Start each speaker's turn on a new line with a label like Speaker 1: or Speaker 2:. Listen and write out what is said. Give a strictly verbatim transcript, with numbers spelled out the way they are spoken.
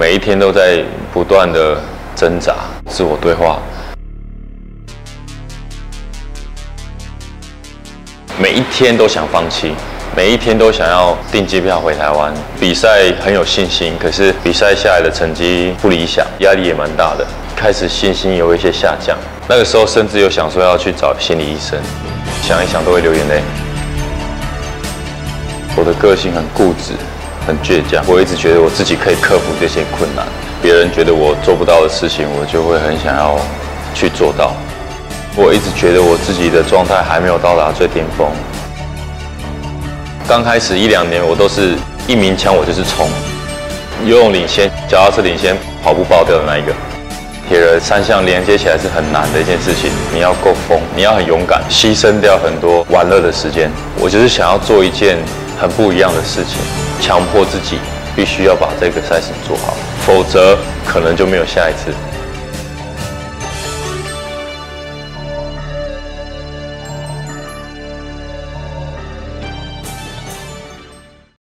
Speaker 1: 每一天都在不断的挣扎、自我对话，每一天都想放弃，每一天都想要订机票回台湾。比赛很有信心，可是比赛下来的成绩不理想，压力也蛮大的，开始信心有一些下降。那个时候甚至有想说要去找心理医生，想一想都会流眼泪。我的个性很固执，很倔强，我一直觉得我自己可以克服这些困难。别人觉得我做不到的事情，我就会很想要去做到。我一直觉得我自己的状态还没有到达最巅峰。刚开始一两年，我都是一鸣枪我就是冲，游泳领先，脚踏车领先，跑步爆掉的那一个。铁人三项连接起来是很难的一件事情，你要够疯，你要很勇敢，牺牲掉很多玩乐的时间。我就是想要做一件很不一样的事情，强迫自己必须要把这个赛事做好，否则可能就没有下一次。